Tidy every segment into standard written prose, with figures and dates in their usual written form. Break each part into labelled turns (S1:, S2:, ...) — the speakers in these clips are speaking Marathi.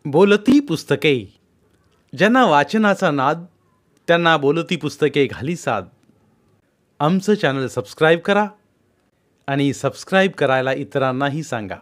S1: बोलती पुस्तके. ज्यांना वाचनाचा नाद त्यांना बोलती पुस्तके घाली साद. आमचं चॅनल सबस्क्राईब करा आणि सबस्क्राईब करायला इतरांनाही सांगा.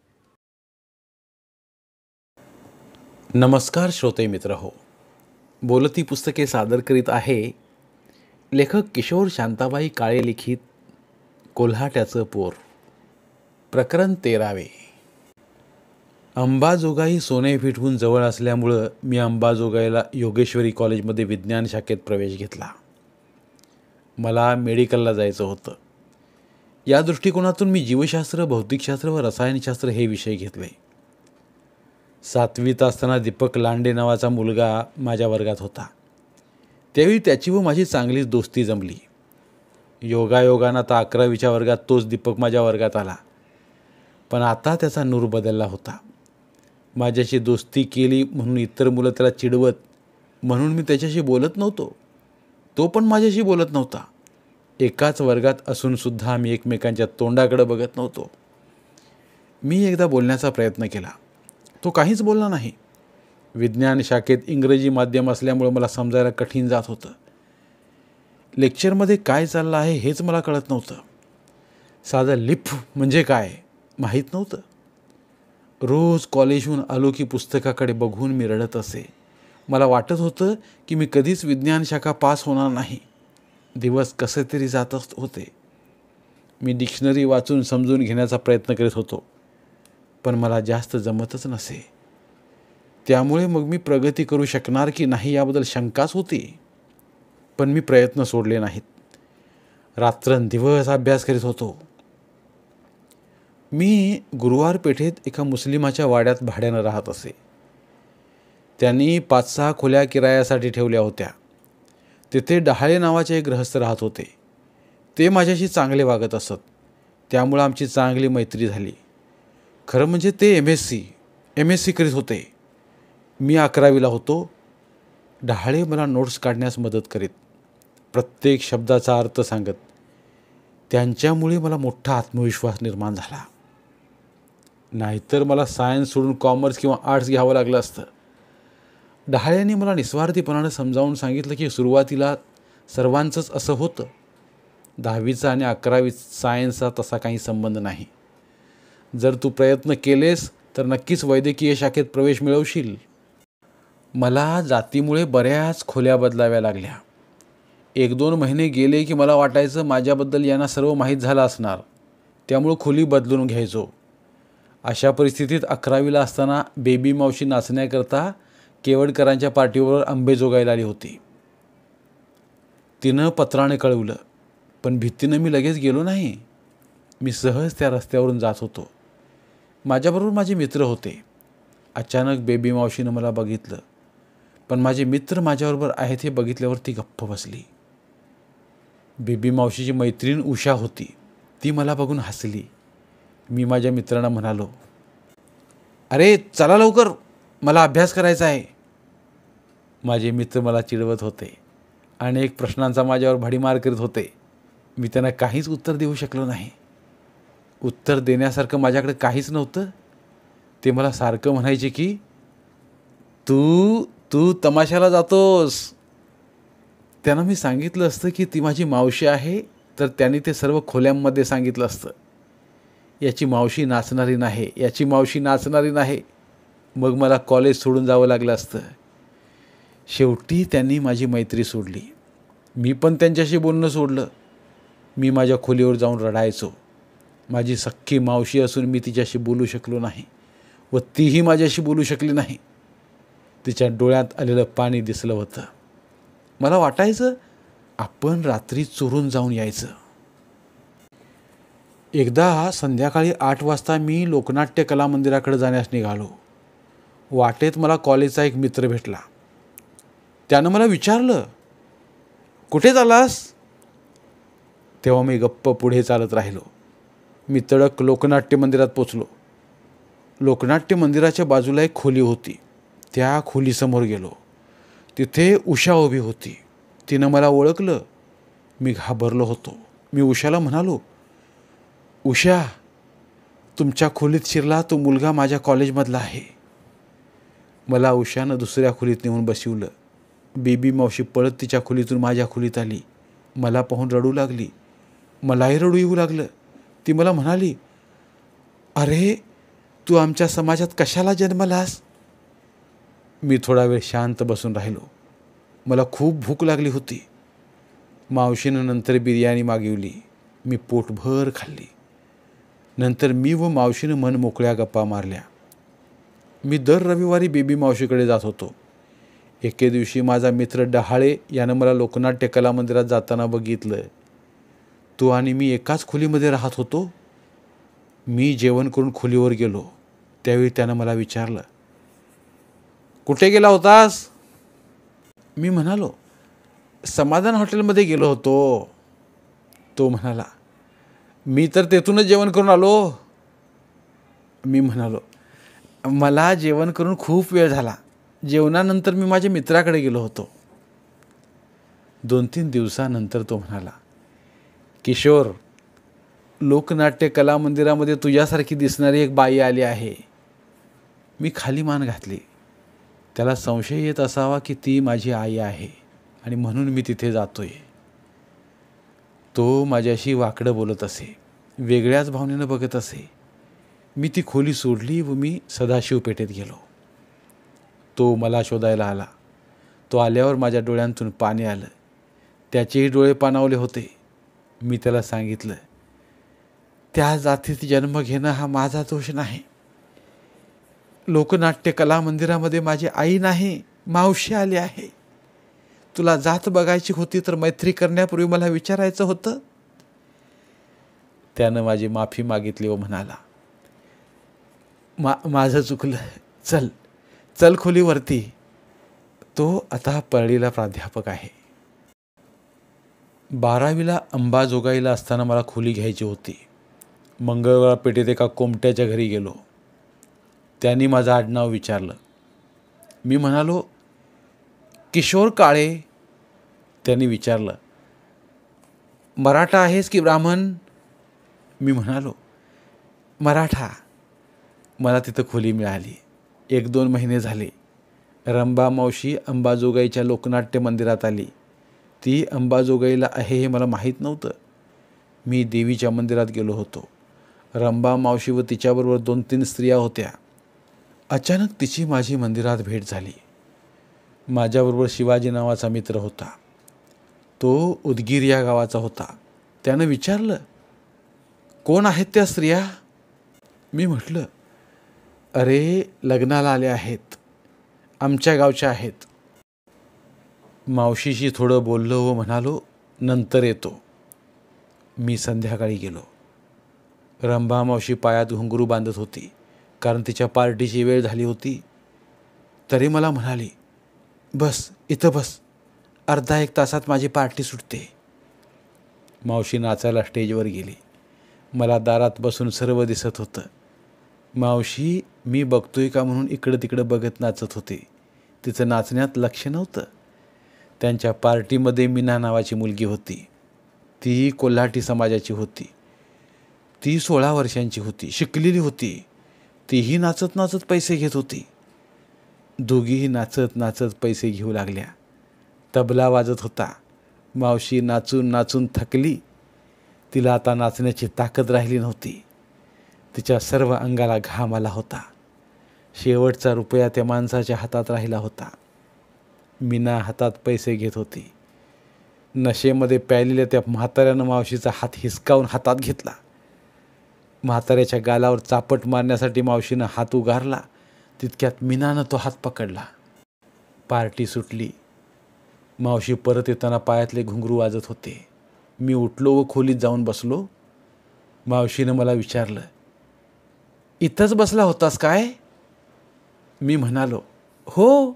S1: नमस्कार श्रोते मित्र हो, बोलती पुस्तके सादर करीत आहे लेखक किशोर शांताबाई काळे लिखित कोल्हाट्याचं पोर. प्रकरण 13. अंबाजोगाई सोनेपेठहून जवळ असल्यामुळं मी अंबाजोगाईला योगेश्वरी कॉलेजमध्ये विज्ञान शाखेत प्रवेश घेतला. मला मेडिकलला जायचं होतं. या दृष्टिकोनातून मी जीवशास्त्र, भौतिकशास्त्र व रसायनशास्त्र हे विषय घेतले. 7वीत असताना दीपक लांडे नावाचा मुलगा माझ्या वर्गात होता. त्यावेळी त्याची व माझी चांगलीच दोस्ती जमली. योगायोगानं आता 11वीच्या वर्गात तोच दीपक माझ्या वर्गात आला. पण आता त्याचा नूर बदलला होता. माझ्याशी दोस्ती केली म्हणून इतर मुलं त्याला चिडवत, म्हणून मी त्याच्याशी बोलत नव्हतो. तो पण माझ्याशी बोलत नव्हता. एकाच वर्गात असूनसुद्धा आम्ही एकमेकांच्या तोंडाकडे बघत नव्हतो. मी एकदा बोलण्याचा प्रयत्न केला. तो काहीच बोलला नाही. विज्ञान शाखेत इंग्रजी माध्यम असल्यामुळे मला समजायला कठीण जात होतं. लेक्चरमध्ये काय चाललं आहे हेच मला कळत नव्हतं. साधं लिफ म्हणजे काय माहीत नव्हतं. रोज कॉलेजहून आलो की पुस्तकाकडे बघून मी रडत असे. मला वाटत होतं की मी कधीच विज्ञान शाखा पास होणार नाही. दिवस कसे तरी जात होते. मी डिक्शनरी वाचून समजून घेण्याचा प्रयत्न करीत होतो, पण मला जास्त जमतच नसे. त्यामुळे मग मी प्रगती करू शकणार की नाही याबद्दल शंकाच होती. पण मी प्रयत्न सोडले नाहीत. रात्रंदिवस अभ्यास करीत होतो. मी गुरुवार पेठेत एका मुस्लिमाच्या वाड्यात भाड्यानं राहत असे. त्यांनी 5-6 खोल्या किरायासाठी ठेवल्या होत्या. तिथे डहाळे नावाचे एक गृहस्थ राहत होते. ते माझ्याशी चांगले वागत असत. त्यामुळं आमची चांगली मैत्री झाली. खरं म्हणजे ते MSc करीत होते. मी 11वीला होतो. डहाळे मला नोट्स काढण्यास मदत करीत, प्रत्येक शब्दाचा अर्थ सांगत. त्यांच्यामुळे मला मोठा आत्मविश्वास निर्माण झाला. नाहीतर मला सायन्स सोडून कॉमर्स किंवा आर्ट्स घ्यावं लागलं असतं. डहाळ्यांनी मला निस्वार्थीपणानं समजावून सांगितलं की सुरुवातीला सर्वांचंच असं होतं. 10वीचा आणि 11वी सायन्सचा तसा काही संबंध नाही. जर तू प्रयत्न केलेस तर नक्कीच वैद्यकीय शाखेत प्रवेश मिळवशील. मला जातीमुळे बऱ्याच खोल्या बदलाव्या लागल्या. 1-2 महिने गेले की मला वाटायचं माझ्याबद्दल यांना सर्व माहीत झालं असणार, त्यामुळं खोली बदलून घ्यायचो. अशा परिस्थितीत 11वीला असताना बेबी मावशी नाचण्याकरता केवडकरांच्या पार्टीवर अंबेजोगाईला आली होती. तिनं पत्राने कळवलं, पण भीतीनं मी लगेच गेलो नाही. मी सहज त्या रस्त्यावरून जात होतो. माझ्याबरोबर माझे मित्र होते. अचानक बेबी मावशीनं मला बघितलं, पण माझे मित्र माझ्याबरोबर आहेत हे बघितल्यावर ती गप्प बसली. बेबी मावशीची मैत्रीण उषा होती. ती मला बघून हसली. मी माझ्या मित्रांना म्हणालो, अरे चला लवकर, मला अभ्यास करायचा आहे. माझे मित्र मला चिडवत होते. अनेक प्रश्नांचा माझ्यावर भडीमार करीत होते. मी त्यांना काहीच उत्तर देऊ शकलो नाही. उत्तर देण्यासारखं माझ्याकडे काहीच नव्हतं. ते मला सारखं म्हणायचे की तू तमाशाला जातोस. त्यांना मी सांगितलं असतं की ती माझी मावशी आहे, तर त्यांनी ते सर्व खोल्यांमध्ये सांगितलं असतं. याची मावशी नाचणारी नाही. मग मला कॉलेज सोडून जावं लागलं असतं. शेवटी त्यांनी माझी मैत्री सोडली. मी पण त्यांच्याशी बोलणं सोडलं. मी माझ्या खोलीवर जाऊन रडायचो. माझी सख्खी मावशी असून मी तिच्याशी बोलू शकलो नाही व तीही माझ्याशी बोलू शकली नाही. तिच्या डोळ्यात आलेलं पाणी दिसलं होतं. मला वाटायचं आपण रात्री चोरून जाऊन यायचं. एकदा संध्याकाळी 8 वाजता मी लोकनाट्य कला मंदिराकडे जाण्यास निघालो. वाटेत मला कॉलेजचा एक मित्र भेटला. त्यानं मला विचारलं, कुठे चाललास? तेव्हा मी गप्प पुढे चालत राहिलो. मी तडक लोकनाट्य मंदिरात पोचलो. लोकनाट्य मंदिराच्या बाजूला एक खोली होती. त्या खोलीसमोर गेलो. तिथे उषा उभी होती. तिनं मला ओळखलं. मी घाबरलो होतो. मी उषाला म्हणालो, उषा, तुमच्या खोलीत शिरला तो मुलगा माझ्या कॉलेजमधला आहे. मला उषानं दुसऱ्या खोलीत नेऊन बसवलं. बेबी मावशी पळत तिच्या खोलीतून माझ्या खोलीत आली. मला पाहून रडू लागली. मलाही रडू येऊ लागलं. ती मला म्हणाली, अरे तू आमच्या समाजात कशाला जन्मलास? मी थोडा वेळ शांत बसून राहिलो. मला खूप भूक लागली होती. मावशीनं नंतर बिर्याणी मागवली. मी पोटभर खाल्ली. नंतर मी व मावशीनं मन मोकळ्या गप्पा मारल्या. मी दर रविवारी बेबी मावशीकडे जात होतो. एके दिवशी माझा मित्र डहाळे यानं मला लोकनाट्य कला मंदिरात जाताना बघितलं. तो आणि मी एकाच खोलीमध्ये राहत होतो. मी जेवण करून खोलीवर गेलो. त्यावेळी त्यानं मला विचारलं, कुठे गेला होतास? मी म्हणालो, समाधान हॉटेलमध्ये गेलो होतो. तो म्हणाला, मी तर तेथूनच जेवण करून आलो. मी म्हणालो, मला जेवण करून खूप वेळ झाला. जेवणानंतर मी माझ्या मित्राकडे गेलो होतो. 2-3 दिवसानंतर तो म्हणाला, किशोर, लोकनाट्य कला मंदिरामध्ये तुझ्यासारखी दिसणारी एक बाई आली आहे. मी खाली मान घातली. त्याला संशय येत असावा की ती माझी आई आहे आणि म्हणून मी तिथे जातोय. तो माझ्याशी वाकडं बोलत असे, वेगळ्याच भावनेनं बघत असे. मी ती खोली सोडली व मी सदाशिव पेठेत गेलो. तो मला शोधायला आला. तो आल्यावर माझ्या डोळ्यांतून पाणी आलं. त्याचेही डोळे पाणावले होते. मी त्याला सांगितलं, त्या जातीत जन्म घेणं हा माझा दोष नाही. लोकनाट्य कला मंदिरामध्ये माझी आई नाही, मावशी आली आहे. तुला जात बघायची होती तर मैत्री करण्यापूर्वी मला विचारायचं होतं. त्यानं माझी माफी मागितली व म्हणाला, माझं चुकलं, चल चल खोलीवरती. तो आता परळीला प्राध्यापक आहे. 12वीला अंबाजोगाईला असताना मला खोली घ्यायची होती. मंगळवार पेठेत एका कोमट्याच्या घरी गेलो. त्यांनी माझं आडनाव विचारलं. मी म्हणालो, किशोर काळे. त्यांनी विचारलं, मराठा आहेस की ब्राह्मण? मी म्हणालो, मराठा. मला तिथं खोली मिळाली. 1-2 महिने झाले. रंबा मावशी अंबाजोगाईच्या लोकनाट्य मंदिरात आली. ती अंबाजोगाईला आहे हे मला माहीत नव्हतं. मी देवीच्या मंदिरात गेलो होतो. रंबा मावशी व तिच्याबरोबर 2-3 स्त्रिया होत्या. अचानक तिची माझी मंदिरात भेट झाली. माझ्याबरोबर शिवाजी नावाचा मित्र होता. तो उदगीर या गावाचा होता. त्यानं विचारलं, कोण आहेत त्या स्त्रिया? मी म्हटलं, अरे लग्नाला आल्या आहेत, आमच्या गावच्या आहेत. मावशीशी थोडं बोललो व म्हणालो, नंतर येतो. मी संध्याकाळी गेलो. रंभा मावशी पायात घुंगरू बांधत होती, कारण तिच्या पार्टीची वेळ झाली होती. तरी मला म्हणाली, बस इथं बस, अर्धा 1 तासात माझी पार्टी सुटते. मावशी नाचायला स्टेजवर गेली. मला दारात बसून सर्व दिसत होतं. मावशी मी बघतोय का म्हणून इकडं तिकडं बघत नाचत होते. तिचं नाचण्यात लक्ष नव्हतं. त्यांच्या पार्टीमध्ये मीना नावाची मुलगी होती. ती कोल्हाटी समाजाची होती. ती 16 वर्षांची होती, शिकलेली होती. तीही नाचत नाचत पैसे घेत होती. दोघीही नाचत नाचत पैसे घेऊ लागल्या. तबला वाजत होता. मावशी नाचून नाचून थकली. तिला आता नाचण्याची ताकद राहिली नव्हती. तिच्या सर्व अंगाला घाम आला होता. शेवटचा रुपया त्या माणसाच्या हातात राहिला होता. मीना हातात पैसे घेत होती. नशेमध्ये प्यायलेल्या त्या म्हाताऱ्यानं मावशीचा हात हिसकावून हातात घेतला. म्हाताऱ्याच्या गालावर चापट मारण्यासाठी मावशीनं हात उगारला. तितक्यात मीनानं तो हात पकडला. पार्टी सुटली. मावशी परत येताना पायातले घुंगरू वाजत होते. मी उठलो व खोलीत जाऊन बसलो. मावशीनं मला विचारलं, इथंच बसला होतास काय? मी म्हणालो, हो.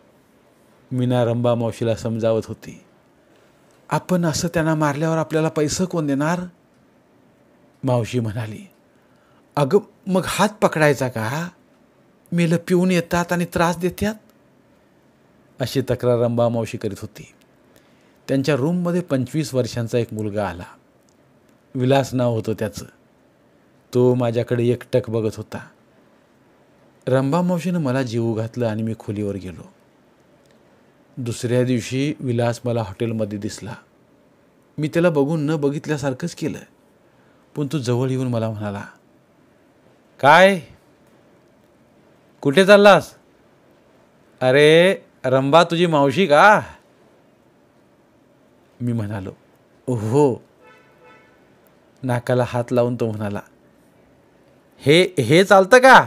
S1: मीना रंबा मावशीला समजावत होती. आपण असं त्यांना मारल्यावर आपल्याला पैसे कोण देणार? मावशी म्हणाली, अगं मग हात पकडायचा का? मेलं पिऊन येतात आणि त्रास देतात. अशी तक्रार रंबा मावशी करीत होती. त्यांच्या रूममध्ये 25 वर्षांचा एक मुलगा आला. विलास नाव होतं त्याचं. तो माझ्याकडे एकटक बघत होता. रंभा मावशीनं मला जीव घातलं आणि मी खोलीवर गेलो. दुसऱ्या दिवशी विलास मला हॉटेलमध्ये दिसला. मी त्याला बघून न बघितल्यासारखंच केलं, पण तो जवळ येऊन मला म्हणाला, काय कुठे चाललास? अरे रंभा तुझी मावशी का? मी म्हणालो, हो. नाकाला हात लावून तो म्हणाला, हे चालतं का?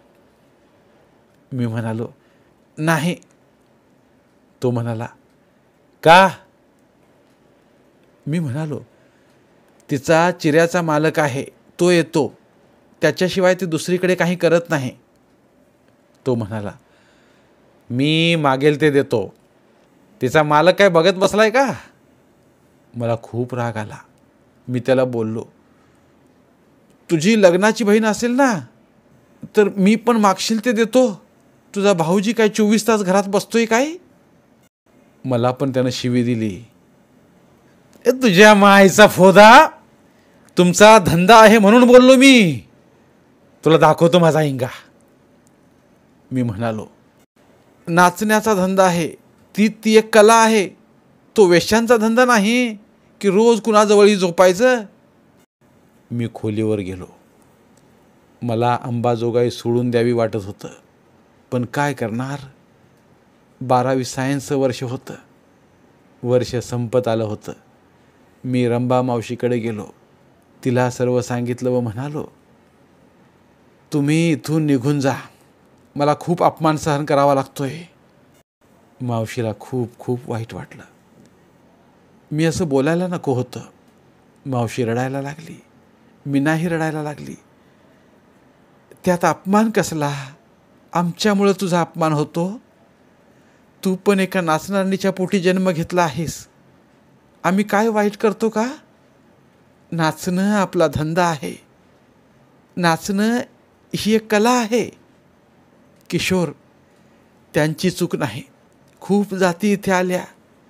S1: मी म्हणालो, नाही. तो म्हणाला, का? मी म्हणालो, तिचा चिऱ्याचा मालक आहे, तो येतो, त्याच्याशिवाय ती दुसरीकडे काही करत नाही. तो म्हणाला, मी मागेल ते देतो, तिचा मालक काय बघत बसलाय का? मला खूप राग आला. मी त्याला बोललो, तुझी लग्नाची बहीण असेल ना, तर मी पण मागशील ते देतो. तुझा भाऊजी काय 24 तास घरात बसतोय काय? मला पण त्यानं शिवी दिली. तुझ्या मायचा फोदा, तुमचा धंदा आहे म्हणून बोललो मी, तुला दाखवतो माझा हिंगा. मी म्हणालो, नाचण्याचा धंदा आहे, ती एक कला आहे, तो वेश्यांचा धंदा नाही की रोज कुणाजवळही झोपायचं. मी खोलीवर गेलो. मला अंबाजोगाई सोडून द्यावी वाटत होतं, पण काय करणार. 12वी सायन्सचं वर्ष होतं. वर्ष संपत आलं होतं. मी रंभा मावशीकडे गेलो. तिला सर्व सांगितलं व म्हणालो, तुम्ही इथून निघून जा, मला खूप अपमान सहन करावा लागतोय. मावशीला खूप खूप वाईट वाटलं. मी असं बोलायला नको होतं. मावशी रडायला लागली. मीनाही रडायला लागली. त्यात अपमान कसला? आमच्यामुळं तुझा अपमान होतो. तू पण एका नाचणारणीच्या पोटी जन्म घेतला आहेस. आम्ही काय वाईट करतो का? नाचणं आपला धंदा आहे. नाचणं ही एक कला आहे. किशोर, त्यांची चूक नाही. खूप जाती इथे आल्या.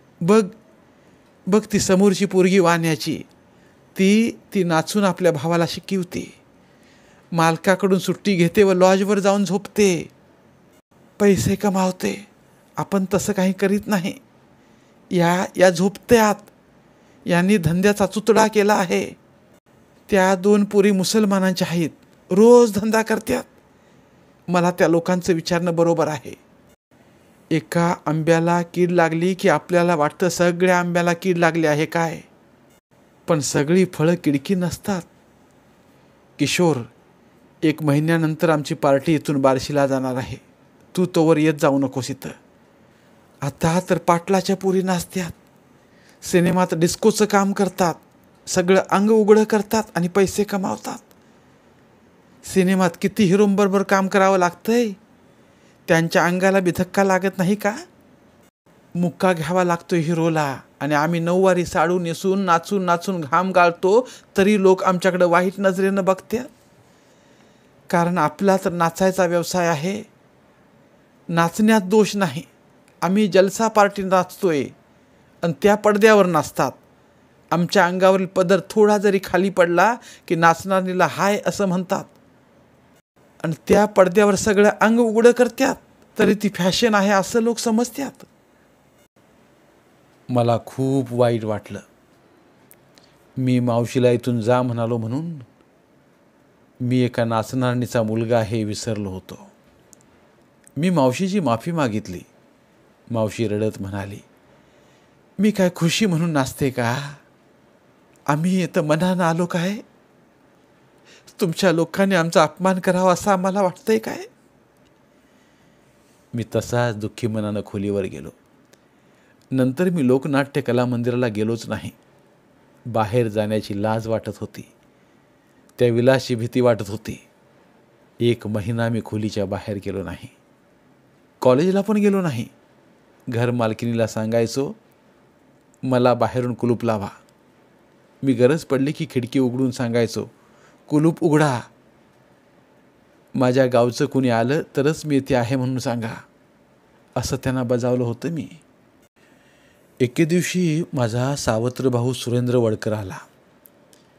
S1: बघ ती समोरची पोरगी वाण्याची, ती नाचून आपल्या भावाला शिकवते. मालकाकडून सुट्टी घेते व लॉजवर जाऊन झोपते, पैसे कमावते. आपण तसं काही करीत नाही. या झोपत्यात. यांनी धंद्याचा चुतडा केला आहे. त्या 2 पोरी मुसलमानांच्या आहेत, रोज धंदा करतात. मला त्या लोकांचं विचारणं बरोबर आहे. एका आंब्याला कीड लागली की आपल्याला वाटतं सगळ्या आंब्याला कीड लागली आहे काय, पण सगळी फळं किडकी नसतात. किशोर, 1 महिन्यानंतर आमची पार्टी इथून बार्शीला जाणार आहे. तू तोवर येत जाऊ नकोस इथं. आता तर पाटलाच्या पोरी नाचतात, सिनेमात डिस्कोचं काम करतात, सगळं अंग उघडं करतात आणि पैसे कमावतात. सिनेमात किती हिरोंबरोबर काम करावं लागतंय. त्यांच्या अंगाला बी धक्का लागत नाही का? मुक्का घ्यावा लागतोय हिरोला, आणि आम्ही 9वारी साडू नेसून नाचून नाचून घाम गाळतो तरी लोक आमच्याकडे वाईट नजरेनं बघतात. कारण आपला तर नाचायचा व्यवसाय आहे. नाचण्यात दोष नाही. आम्ही जलसा पार्टी नाचतोय आणि त्या पडद्यावर नाचतात. आमच्या अंगावरील पदर थोडा जरी खाली पडला की नाचणारीला हाय असं म्हणतात, आणि त्या पडद्यावर सगळं अंग उघडं करतात तरी ती फॅशन आहे असं लोक समजतात. मला खूप वाईट वाटलं. मी मावशीला इथून जा म्हणालो म्हणून मी एका नाचणारणीचा मुलगा हे विसरलो होतो. मी मावशीची माफी मागितली. मावशी रडत म्हणाली, मी काय खुशी म्हणून नाचते का? आम्ही इथं मनानं आलो काय? तुमच्या लोकांनी आमचा अपमान करावा असं आम्हाला वाटतंय काय? मी तसाच दुःखी मनानं खोलीवर गेलो. नंतर मी लोकनाट्य कला मंदिराला गेलोच नाही. बाहेर जाण्याची लाज वाटत होती. त्या विलासची भीती वाटत होती. 1 महिना मी खोलीच्या बाहेर गेलो नाही. कॉलेजला पण गेलो नाही. घर मालकिनीला सांगायचो, मला बाहेरून कुलूप लावा. मी गरज पडली की खिडकी उघडून सांगायचो, कुलूप उघडा. माझ्या गावचं कुणी आलं तरच मी इथे आहे म्हणून सांगा, असं त्यांना बजावलं होतं मी. एके दिवशी माझा सावत्र भाऊ सुरेंद्र वडकर आला.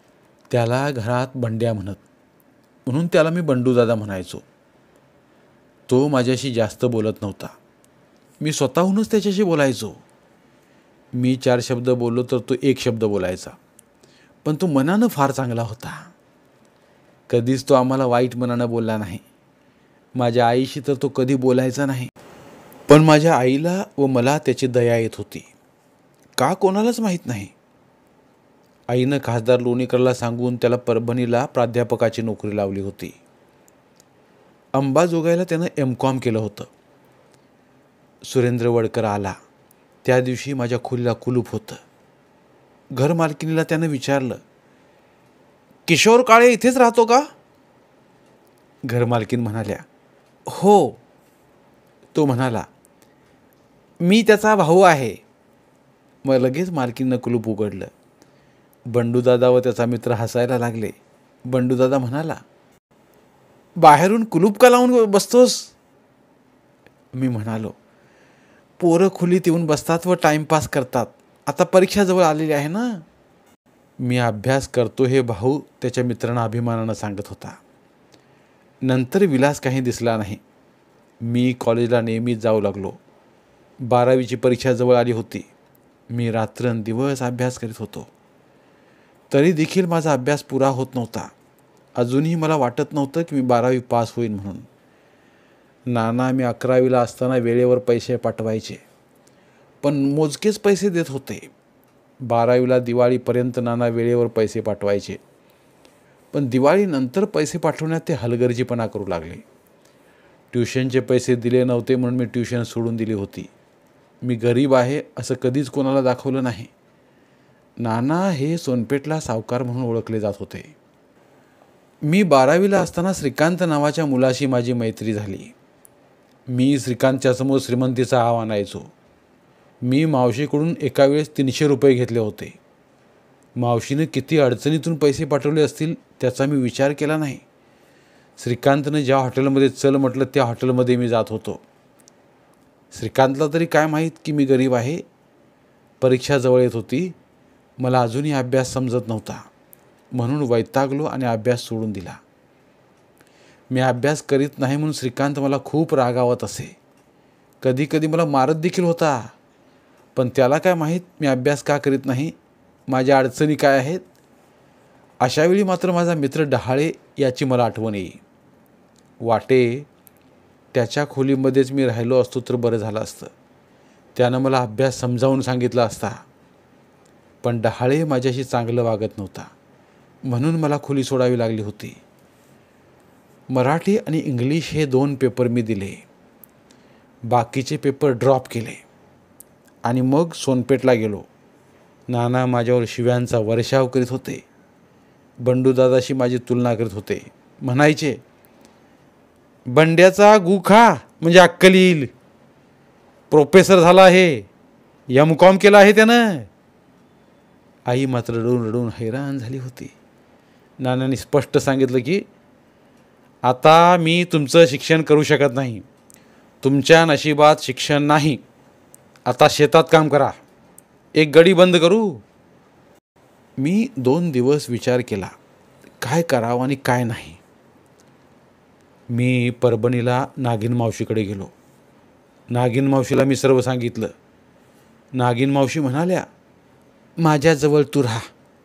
S1: त्याला घरात बंड्या म्हणून त्याला मी बंडूदादा म्हणायचो. तो माझ्याशी जास्त बोलत नव्हता. मी स्वतःहूनच त्याच्याशी बोलायचो. मी 4 शब्द बोललो तर तो 1 शब्द बोलायचा. पण तो मनानं फार चांगला होता. कधीच तो आम्हाला वाईट मनानं बोलला नाही. माझ्या आईशी तर तो कधी बोलायचा नाही. पण माझ्या आईला व मला त्याची दया येत होती. का कोणालाच माहीत नाही. आईनं खासदार लोणीकरला सांगून त्याला परभणीला प्राध्यापकाची नोकरी लावली होती. अंबाजोगाईला त्यानं M.Com केलं होतं. सुरेंद्र वडकर आला त्या दिवशी माझ्या खोलीला कुलूप होतं. घरमालकिनीला त्यानं विचारलं, किशोर काळे इथेच राहतो का? घरमालकीन म्हणाल्या, हो. तो म्हणाला, मी त्याचा भाऊ आहे. मग लगेच मालकीनं कुलूप उघडलं. बंडूदादा व त्याचा मित्र हसायला लागले. बंडूदादा म्हणाला, बाहेरून कुलूप का लावून बसतोस? मी म्हणालो, पोरं खोलीत येऊन बसतात व टाईमपास करतात. आता परीक्षा जवळ आलेली आहे ना. मी अभ्यास करतो हे भाऊ त्याच्या मित्रांना अभिमानानं सांगत होता. नंतर विलास काही दिसला नाही. मी कॉलेजला नेहमीच जाऊ लागलो. 12वीची परीक्षा जवळ आली होती. मी रात्रंदिवस अभ्यास करीत होतो. तरी देखील माझा अभ्यास पुरा होत नव्हता. अजूनही मला वाटत नव्हतं की मी 12वी पास होईन म्हणून. नाना मी 11वीला असताना वेळेवर पैसे पाठवायचे, पण मोजकेच पैसे देत होते. 12वीला दिवाळीपर्यंत नाना वेळेवर पैसे पाठवायचे, पण दिवाळीनंतर पैसे पाठवण्यात ते हलगर्जीपणा करू लागले. ट्युशनचे पैसे दिले नव्हते म्हणून मी ट्युशन सोडून दिली होती. मी गरीब आहे असं कधीच कोणाला दाखवलं नाही. नाना हे सोनपेठला सावकार म्हणून ओळखले जात होते. मी 12वीला असताना श्रीकांत नावाच्या मुलाशी माझी मैत्री झाली. मी श्रीकांतच्या समोर श्रीमंतीचा हाव आणायचो. मी मावशीकडून एका वेळेस 300 रुपये घेतले होते. मावशीनं किती अडचणीतून पैसे पाठवले असतील त्याचा मी विचार केला नाही. श्रीकांतनं ज्या हॉटेलमध्ये चल म्हटलं त्या हॉटेलमध्ये मी जात होतो. श्रीकांतला तरी काय माहीत की मी गरीब आहे. परीक्षा जवळ येत होती. मला अजूनही अभ्यास समजत नव्हता म्हणून वैतागलो आणि अभ्यास सोडून दिला. मी अभ्यास करीत नाही म्हणून श्रीकांत मला खूप रागावत असे. कधी कधी मला मारत देखील होता. पण त्याला काय माहीत मी अभ्यास का करीत नाही, माझ्या अडचणी काय आहेत. अशावेळी मात्र माझा मित्र डहाळे याची मला आठवण येई. वाटे त्याच्या खोलीमध्येच मी राहिलो असतो तर बरं झालं असतं. त्यानं मला अभ्यास समजावून सांगितला असता. पण डहाळे माझ्याशी चांगलं वागत नव्हता म्हणून मला खोली सोडावी लागली होती. मराठी आणि इंग्लिश हे 2 पेपर मी दिले. बाकीचे पेपर ड्रॉप केले आणि मग सोनपेठला गेलो. नाना माझ्यावर शिव्यांचा वर्षाव करीत होते. बंडूदादाशी माझी तुलना करीत होते. म्हणायचे, बंड्याचा गुखा म्हणजे अक्कल येईल. प्रोफेसर झाला आहे, M.Com केला आहे त्यानं. आई मात्र रडून रडून हैराण झाली होती. नानांनी स्पष्ट सांगितलं की आता मी तुमचं शिक्षण करू शकत नाही. तुमच्या नशिबात शिक्षण नाही. आता शेतात काम करा. एक गडी बंद करू. मी 2 दिवस विचार केला काय करावं आणि काय नाही. मी परभणीला नागिन मावशीकडे गेलो. नागिन मावशीला मी सर्व सांगितलं. नागिन मावशी म्हणाल्या, माझ्याजवळ तू राहा.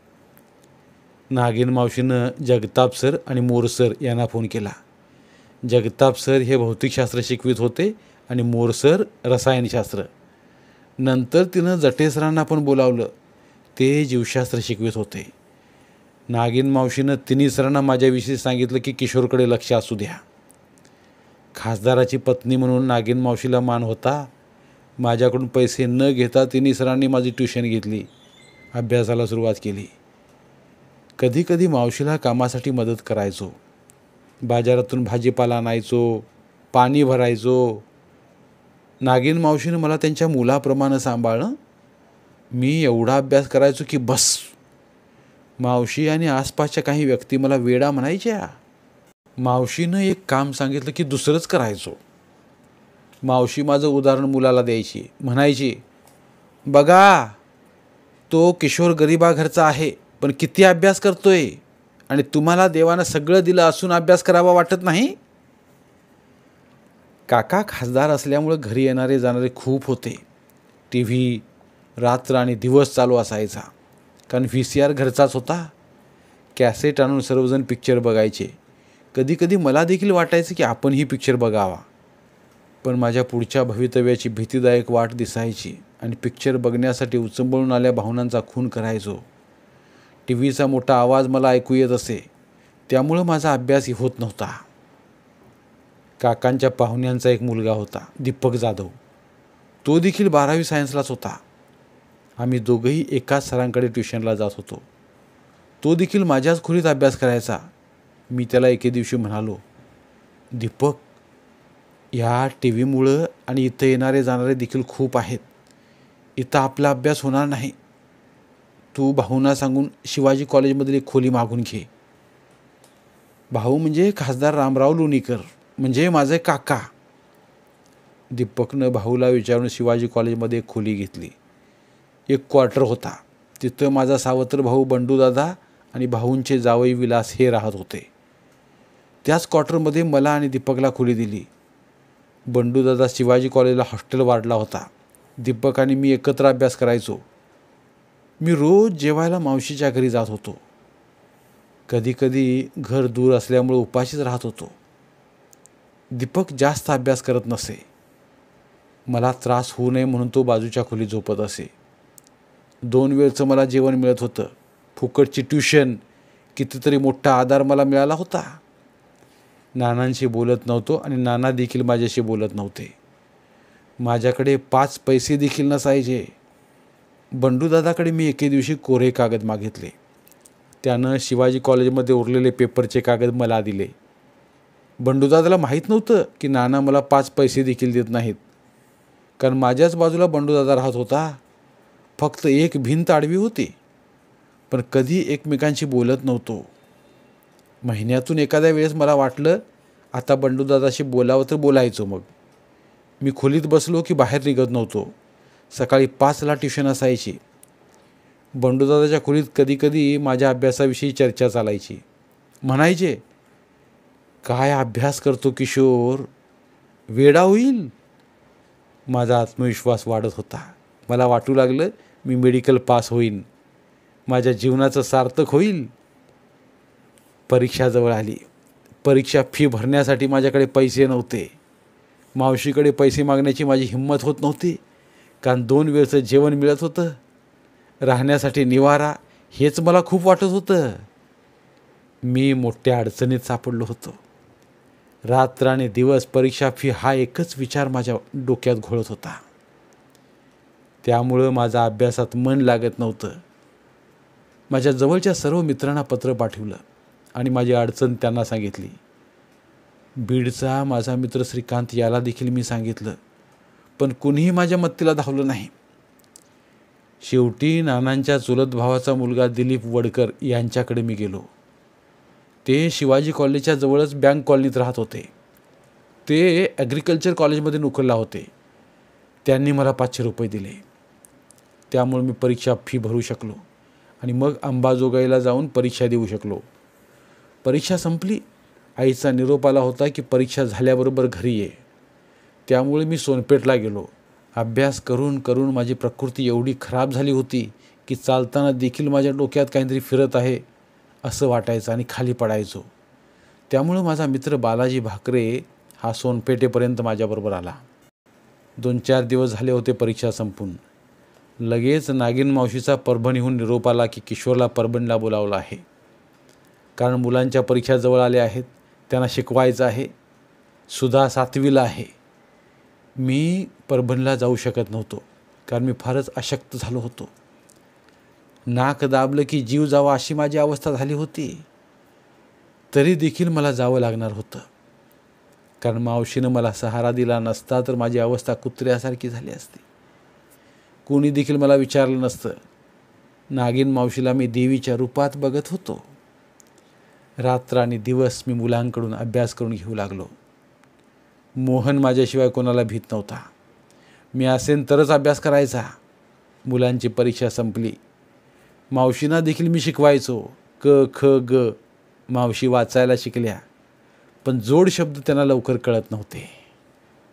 S1: नागिन मावशीनं जगताप सर आणि मोर सर यांना फोन केला. जगताप सर हे भौतिकशास्त्र शिकवित होते आणि मोर सर रसायनशास्त्र. नंतर तिनं जटे सरांना पण बोलावलं. ते जीवशास्त्र शिकवित होते. नागिन मावशीनं तिन्ही सरांना माझ्याविषयी सांगितलं की किशोरकडे लक्ष असू द्या. खासदाराची पत्नी म्हणून नागिन मावशीला मान होता. माझ्याकडून पैसे न घेता तिन्ही सरांनी माझी ट्युशन घेतली. अभ्यासाला सुरुवात केली. कधी कधी मावशीला कामासाठी मदत करायचो. बाजारातून भाजीपाला आणायचो, पाणी भरायचो. नागिन मावशीनं मला त्यांच्या मुलाप्रमाणे सांभाळलं. मी एवढा अभ्यास करायचो की बस. मावशी आणि आसपासच्या काही व्यक्ती मला वेडा म्हणायच्या. मावशीनं एक काम सांगितलं की दुसरंच करायचो. मावशी माझं उदाहरण मुलाला द्यायची. म्हणायची, बघा तो किशोर गरिबा घरचा आहे पण किती अभ्यास करतोय आणि तुम्हाला देवानं सगळं दिलं असून अभ्यास करावा वाटत नाही. काका खासदार असल्यामुळं घरी येणारे जाणारे खूप होते. टी व्ही रात्र आणि दिवस चालू असायचा, कारण VCR घरचाच होता. कॅसेट आणून सर्वजण पिक्चर बघायचे. कधीकधी मला देखील वाटायचं की आपणही पिक्चर बघावा, पण माझ्या पुढच्या भवितव्याची भीतीदायक वाट दिसायची आणि पिक्चर बघण्यासाठी उचंबळून आल्या भावनांचा खून करायचो. टीव्हीचा मोठा आवाज मला ऐकू येत असे, त्यामुळं माझा अभ्यासही होत नव्हता. काकांच्या पाहुण्यांचा एक मुलगा होता, दीपक जाधव. तो देखील 12वी सायन्सलाच होता. आम्ही दोघंही एकाच सरांकडे ट्युशनला जात होतो. तो देखील माझ्याच खोलीत अभ्यास करायचा. मी त्याला एके दिवशी म्हणालो, दीपक, या टी व्हीमुळं आणि इथं येणारे जाणारे देखील खूप आहेत. इथं आपला अभ्यास होणार नाही. तू भाऊंना सांगून शिवाजी कॉलेजमधील एक खोली मागून घे. भाऊ म्हणजे खासदार रामराव लोणीकर, म्हणजे माझे काका. दीपकनं भाऊला विचारून शिवाजी कॉलेजमध्ये एक खोली घेतली. एक क्वार्टर होता. तिथं माझा सावत्र भाऊ बंडूदादा आणि भाऊंचे जावई विलास हे राहत होते. त्याच क्वार्टरमध्ये मला आणि दीपकला खोली दिली. बंडूदादा शिवाजी कॉलेजला हॉस्टेल वाढला होता. दीपक आणि मी एकत्र अभ्यास करायचो. मी रोज जेवायला मावशीच्या घरी जात होतो. कधीकधी घर दूर असल्यामुळे उपाशीच राहत होतो. दीपक जास्त अभ्यास करत नसे. मला त्रास होऊ नये म्हणून तो बाजूच्या खोलीत झोपत असे. 2 वेळचं मला जेवण मिळत होतं. फुकटची ट्युशन, कितीतरी मोठा आधार मला मिळाला होता. नानांशी बोलत नव्हतो आणि नाना देखील माझ्याशी बोलत नव्हते. माझ्याकडे 5 पैसे देखील नसायचे. बंडूदादाकडे मी एके दिवशी कोरे कागद मागितले. त्यानं शिवाजी कॉलेजमध्ये उरलेले पेपरचे कागद मला दिले. बंडूदादाला माहीत नव्हतं की नाना मला 5 पैसे देखील देत नाहीत, कारण माझ्याच बाजूला बंडूदादा राहत होता. फक्त एक भिंत आडवी होती, पण कधी एकमेकांशी बोलत नव्हतो. महिन्यातून एखाद्या वेळेस मला वाटलं आता बंडूदादाशी बोलावं तर बोलायचो. मग मी खोलीत बसलो की बाहेर निघत नव्हतो. सकाळी 5ला ट्युशन असायची. बंडूदादाच्या खोलीत कधीकधी माझ्या अभ्यासाविषयी चर्चा चालायची. म्हणायचे, काय अभ्यास करतो किशोर, वेडा होईल. माझा आत्मविश्वास वाढत होता. मला वाटू लागलं मी मेडिकल पास होईन, माझ्या जीवनाचं सार्थक होईल. परीक्षा जवळ आली. परीक्षा फी भरण्यासाठी माझ्याकडे पैसे नव्हते. मावशीकडे पैसे मागण्याची माझी हिंमत होत नव्हती, कारण 2 वेळचं जेवण मिळत होतं. राहण्यासाठी निवारा हेच मला खूप वाटत होतं. मी मोठ्या अडचणीत सापडलो होतो. रात्र आणि दिवस परीक्षा फी हा एकच विचार माझ्या डोक्यात घोळत होता. त्यामुळं माझा अभ्यासात मन लागत नव्हतं. माझ्या जवळच्या सर्व मित्रांना पत्र पाठवलं आणि माझी अडचण त्यांना सांगितली. बीडचा माझा मित्र श्रीकांत याला देखील मी सांगितलं, पण कुणीही माझ्या मदतीला धावलं नाही. शेवटी नानांच्या चुलत भावाचा मुलगा दिलीप वडकर यांच्याकडे मी गेलो. ते शिवाजी कॉलेजच्या जवळच बँक कॉलनीत राहत होते. ते ॲग्रिकल्चर कॉलेजमध्ये नोकरीला होते. त्यांनी मला 500 रुपये दिले. त्यामुळे मी परीक्षा फी भरू शकलो आणि मग अंबाजोगाईला जाऊन परीक्षा देऊ शकलो. परीक्षा संपली. आईचा निरोप आला होता की परीक्षा झाल्याबरोबर घरी ये. त्यामुळे मी सोनपेठला गेलो. अभ्यास करून करून माझी प्रकृती एवढी खराब झाली होती की चालताना देखील माझ्या डोक्यात काहीतरी फिरत आहे असं वाटायचं आणि खाली पडायचो. त्यामुळं माझा मित्र बालाजी भाकरे हा सोनपेठेपर्यंत माझ्याबरोबर आला. 2-4 दिवस झाले होते परीक्षा संपून. लगेच नागिन मावशीचा परभणीहून निरोप आला की किशोरला परभणीला बोलावलं आहे, कारण मुलांच्या परीक्षा जवळ आल्या आहेत, त्यांना शिकवायचं आहे. सुधा 7वीला आहे. मी परभणीला जाऊ शकत नव्हतो, कारण मी फारच अशक्त झालो होतो. नाक दाबलं की जीव जावा अशी माझी अवस्था झाली होती. तरी देखील मला जावं लागणार होतं, कारण मावशीनं मला सहारा दिला नसता तर माझी अवस्था कुत्र्यासारखी झाली असती. कोणी देखील मला विचारलं नसतं. नागिन मावशीला मी देवीच्या रूपात बघत होतो. रात्र आणि दिवस मी मुलांकडून अभ्यास करून घेऊ लागलो. मोहन माझ्याशिवाय कोणाला भीत नव्हता. मी असेन तरच अभ्यास करायचा. मुलांची परीक्षा संपली. मावशींना देखील मी शिकवायचो. क ख ग मावशी वाचायला शिकल्या, पण जोड शब्द त्यांना लवकर कळत नव्हते.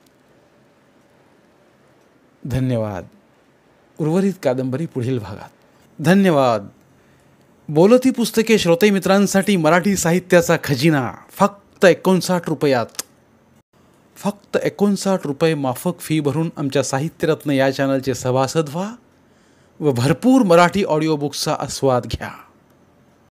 S1: धन्यवाद. उर्वरित कादंबरी पुढील भागात. धन्यवाद. बोलती पुस्तके श्रोते मित्रांसाठी मराठी साहित्याचा खजिना फक्त 59 रुपयात. फक्त 59 रुपये माफक फी भरून आमच्या साहित्यरत्न या चॅनलचे सभासद व्हा व भरपूर मराठी ऑडिओ बुक्सचा आस्वाद घ्या.